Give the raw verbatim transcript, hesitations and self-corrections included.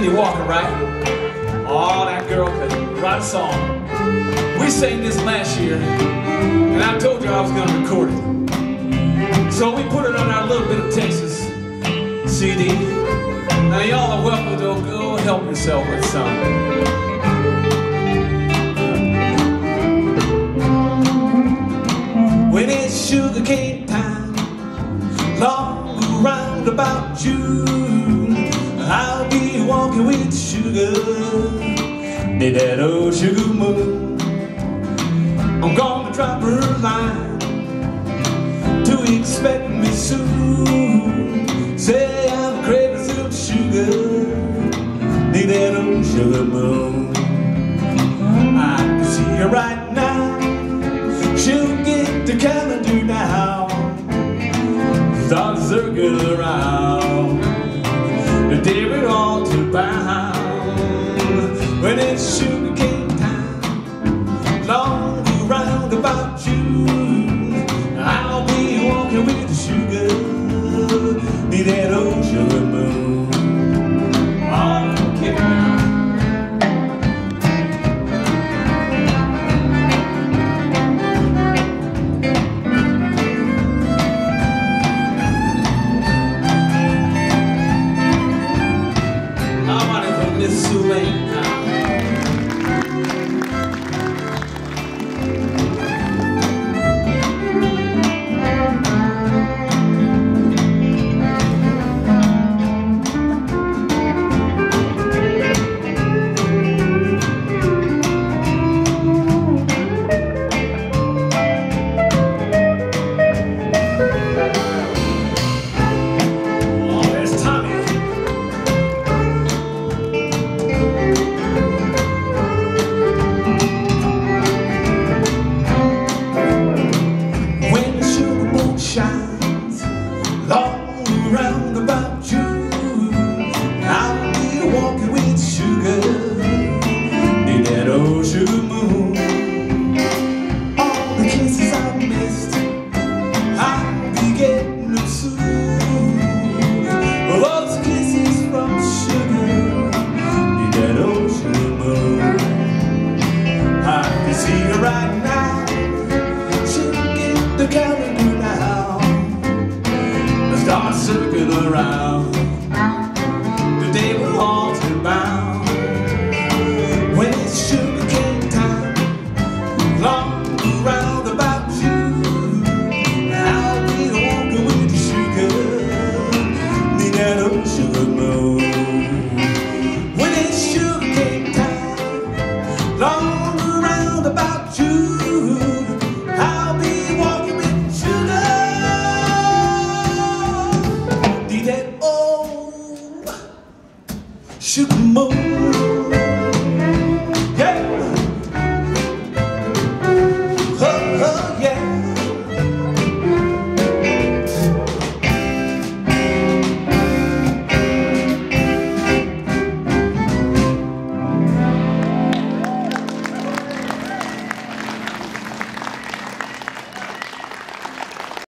Cindy Walker, right? Oh, that girl could write a song. We sang this last year, and I told you I was going to record it. So we put it on our Little Bit of Texas C D. Now y'all are welcome to go help yourself with some. When it's sugar cane time, long around about June, I'll be walking with sugar, near that old sugar moon. I'm gonna drop her a line to expect me soon. Say I'm craving some sugar, near that old sugar moon. I can see her right now. She'll get the calendar now, start circling around the day we're all to bound. When it's sugar cane time, long around about June, I'll be walking with the sugar, near that old sugar moon. Oh, kick it out. Shines long around about you.